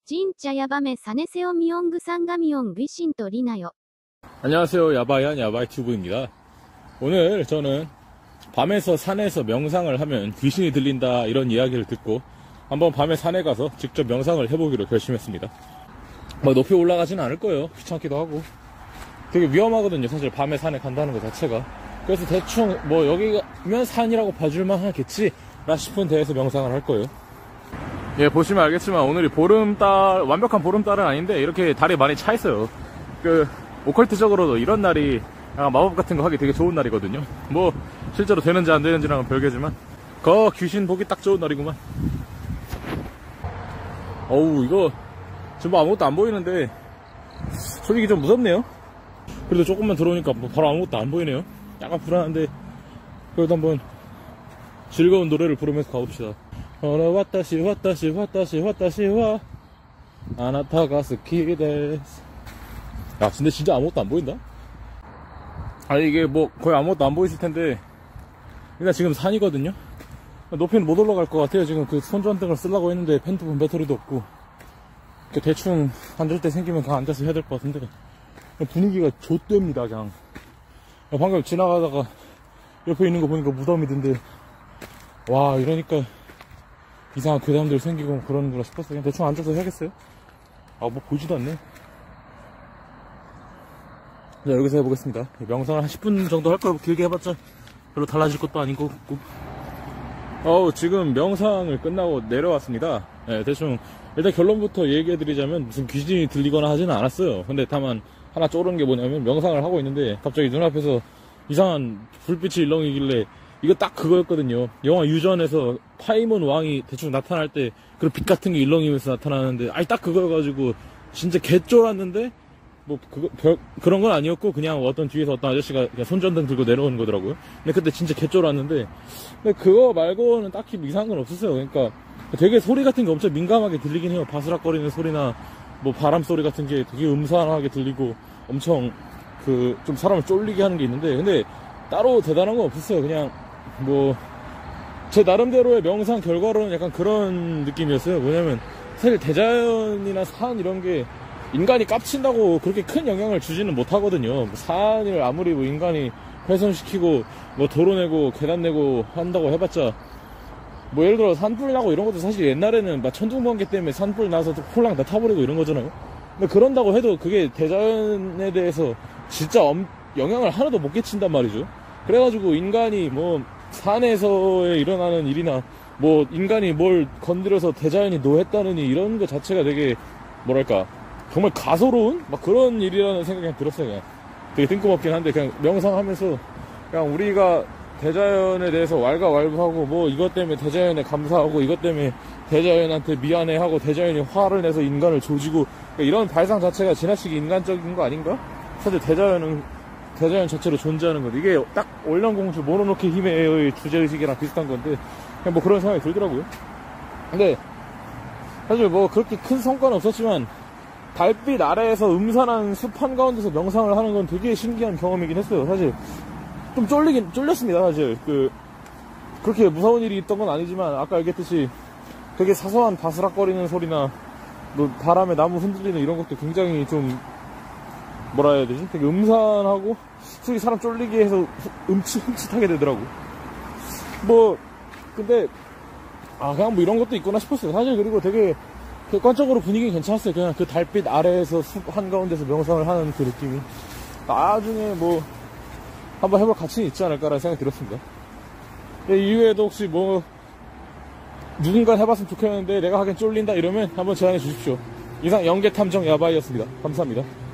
진짜 야밤에 산에서 미용그 상가미용 귀신 또 리나요. 안녕하세요. 야바이한 야바이튜브입니다. 오늘 저는 밤에서 산에서 명상을 하면 귀신이 들린다 이런 이야기를 듣고 한번 밤에 산에 가서 직접 명상을 해보기로 결심했습니다. 높이 올라가지는 않을 거예요. 귀찮기도 하고 되게 위험하거든요. 사실 밤에 산에 간다는 것 자체가. 그래서 대충 여기면 산이라고 봐줄만 하겠지 라 싶은 데에서 명상을 할 거예요. 예, 보시면 알겠지만 오늘이 보름달, 완벽한 보름달은 아닌데 이렇게 달이 많이 차 있어요. 오컬트적으로도 이런 날이 마법 같은 거 하기 되게 좋은 날이거든요. 실제로 되는지 안 되는지랑은 별개지만 귀신 보기 딱 좋은 날이구만. 어우, 이거 지금 아무것도 안 보이는데 솔직히 좀 무섭네요. 그래도 조금만 들어오니까 바로 아무것도 안 보이네요. 약간 불안한데 그래도 한번 즐거운 노래를 부르면서 가봅시다. 와타시 와 아나타가 스키 데스. 야, 근데 진짜 아무것도 안 보인다? 아니, 이게 거의 아무것도 안 보이실 텐데 일단 지금 산이거든요. 높이는 못 올라갈 것 같아요. 지금 손전등을 쓰려고 했는데 핸드폰 배터리도 없고 대충 앉을 때 생기면 그냥 앉아서 해야 될 것 같은데 분위기가 좆됩니다. 그냥 방금 지나가다가 옆에 있는 거 보니까 무덤이던데, 와, 이러니까 이상한 괴담들 생기고 그러는구나 싶었어요. 그냥 대충 앉아서 해야겠어요. 보이지도 않네. 자, 여기서 해보겠습니다. 명상을 한 10분 정도 할 거고 길게 해봤자 별로 달라질 것도 아니고. 지금 명상을 끝나고 내려왔습니다. 네, 대충 일단 결론부터 얘기해드리자면 무슨 귀신이 들리거나 하지는 않았어요. 근데 다만 하나 쪼른 게 뭐냐면 명상을 하고 있는데 갑자기 눈앞에서 이상한 불빛이 일렁이길래 이거 딱 그거였거든요. 영화 유전에서 파이몬 왕이 대충 나타날 때 그런 빛 같은 게 일렁이면서 나타나는데 딱 그거여가지고 진짜 개쫄았는데 그런 건 아니었고 그냥 뒤에서 어떤 아저씨가 그냥 손전등 들고 내려오는 거더라고요. 근데 그때 진짜 개쫄았는데 근데 그거 말고는 딱히 이상한 건 없었어요. 그러니까 되게 소리 같은 게 엄청 민감하게 들리긴 해요. 바스락거리는 소리나 바람 소리 같은 게 되게 음산하게 들리고 엄청 좀 사람을 쫄리게 하는 게 있는데 근데 따로 대단한 건 없었어요. 그냥 제 나름대로의 명상 결과로는 약간 그런 느낌이었어요. 뭐냐면 사실 대자연이나 산 이런 게 인간이 깝친다고 그렇게 큰 영향을 주지는 못하거든요. 산을 아무리 인간이 훼손시키고 도로 내고 계단 내고 한다고 해봤자 예를 들어 산불 나고 이런 것도 사실 옛날에는 천둥번개 때문에 산불 나서 홀랑 다 타버리고 이런 거잖아요. 근데 그런다고 해도 그게 대자연에 대해서 진짜 영향을 하나도 못 끼친단 말이죠. 그래가지고 인간이 산에서 일어나는 일이나 인간이 뭘 건드려서 대자연이 노했다느니 이런 거 자체가 되게 뭐랄까 정말 가소로운 그런 일이라는 생각이 들었어요. 그냥 되게 뜬금없긴 한데 그냥 명상하면서 그냥 우리가 대자연에 대해서 왈가왈부하고 이것 때문에 대자연에 감사하고 이것 때문에 대자연한테 미안해하고 대자연이 화를 내서 인간을 조지고 이런 발상 자체가 지나치게 인간적인 거 아닌가? 사실 대자연 자체로 존재하는 건데 이게 딱 월남공주 모노노케 히메의 주제의식이랑 비슷한 건데 그냥 그런 생각이 들더라고요. 근데 사실 그렇게 큰 성과는 없었지만 달빛 아래에서 음산한 숲 한가운데서 명상을 하는 건 되게 신기한 경험이긴 했어요. 사실 좀 쫄렸습니다. 사실 그렇게 무서운 일이 있던 건 아니지만 아까 얘기했듯이 되게 사소한 바스락거리는 소리나 바람에 나무 흔들리는 이런 것도 굉장히 좀 뭐라 해야 되지? 되게 음산하고 솔직히 사람 쫄리게 해서 흠칫하게 되더라고. 근데 그냥 이런 것도 있구나 싶었어요. 사실 그리고 되게 객관적으로 분위기는 괜찮았어요. 그냥 달빛 아래에서 숲 한가운데서 명상을 하는 그 느낌이 나중에 한번 해볼 가치는 있지 않을까라는 생각이 들었습니다. 이후에도 혹시 누군가 해봤으면 좋겠는데 내가 하기엔 쫄린다 이러면 한번 제안해 주십시오. 이상 영계탐정 야바이였습니다. 감사합니다.